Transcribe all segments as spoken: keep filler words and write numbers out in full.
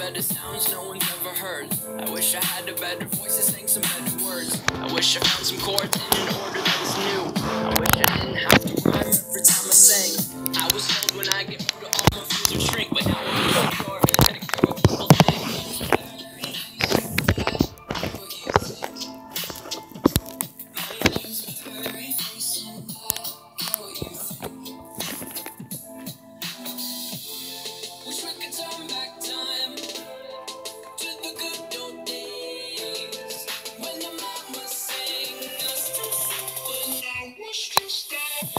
better sounds no one's ever heard. I wish I had a better voice that sang some better words. I wish I found some chords in an order that was new. I wish I didn't have to rhyme every time I sang. I was told when I get older all my fears would shrink, but now I'm secure that I care what people think. Wish we could turn back time to the good old days when the mama sang us to sleep and I was just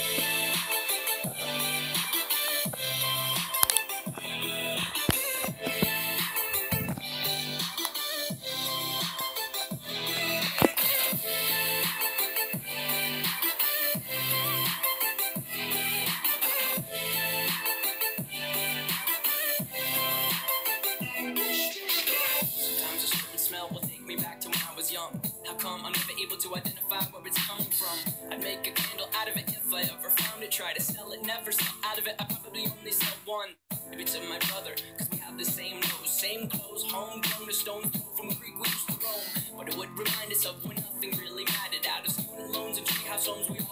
sometimes a certain smell will take me back to when I was young. How come I'm never able to identify where it's coming from? I'd make a candle out of it if I ever found it. Try to sell it, never sell out of it. I probably only sell one. Maybe to my brother, cause we have the same nose, same clothes, homegrown, a stone's throw from Greek we used to roam. But it would remind us of when nothing really mattered. Out of student loans and treehouse homes, we